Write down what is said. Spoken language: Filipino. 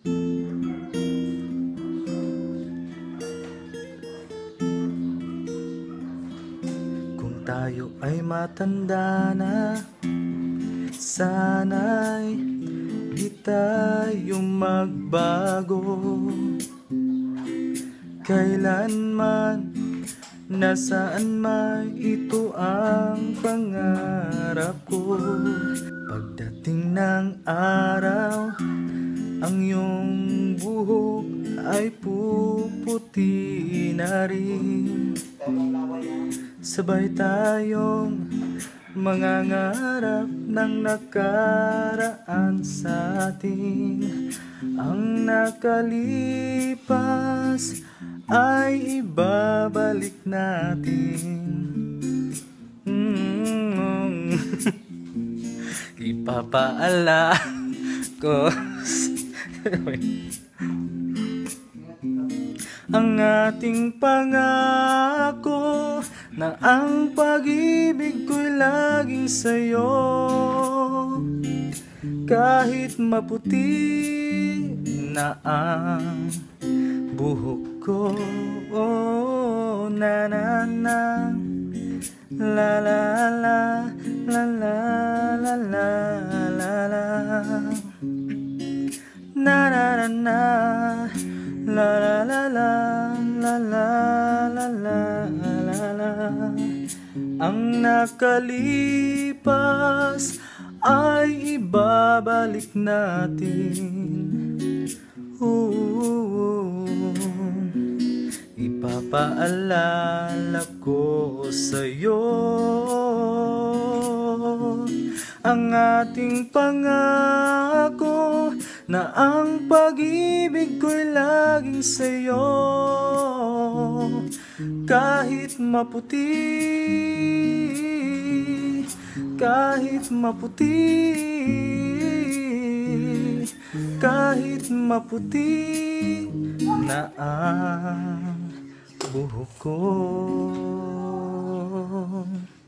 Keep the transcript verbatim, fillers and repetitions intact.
Kung tayo ay matanda na, sana'y di tayo magbago. Kailanman, nasaan man, ito ang pangarap ko. Pagdating ng araw, ang iyong buhok ay puputi na rin. Sabay tayong mangangarap ng nakaraan sa atin. Ang nakalipas ay ibabalik natin. mm. Ipapaala ko ang ating pangako na ang pag-ibig ko'y laging sa'yo. Kahit maputi na ang buhok ko, oh, na na na, la la la, la la la la la la, na na na na, la la la la, la la la la la la. Ang nakalipas ay ibabalik natin. Ooh, ipapaalala ko sa'yo ang ating pangako na ang pag-ibig ko'y laging sa'yo. Kahit maputi, kahit maputi, kahit maputi na ang buhok ko.